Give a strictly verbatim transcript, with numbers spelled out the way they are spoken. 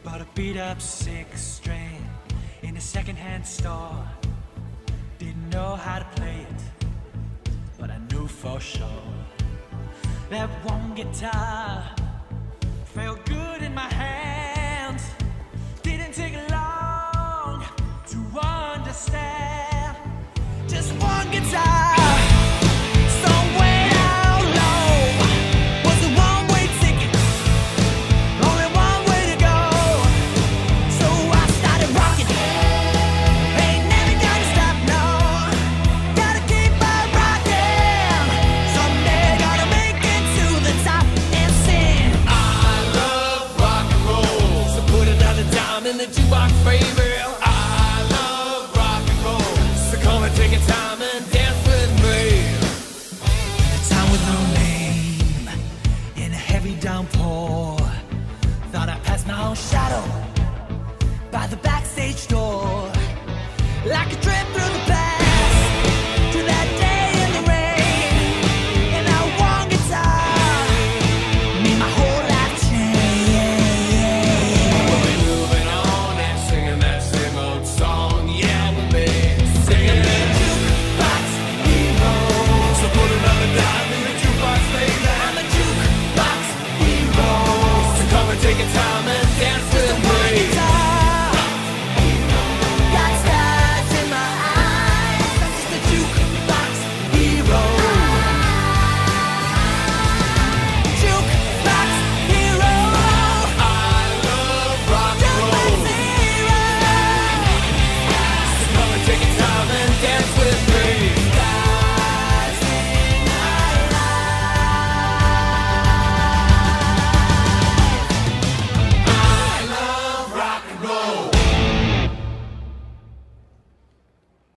Bought a beat up six string in a secondhand store. Didn't know how to play it, but I knew for sure that one guitar felt good in my hands. Didn't take long to understand. Just one guitar. In the jukebox, baby, I love rock and roll. So come and take your time and dance with me. In a town with no name, in a heavy downpour, thought I passed my own shadow by the backstage door, like a drip through the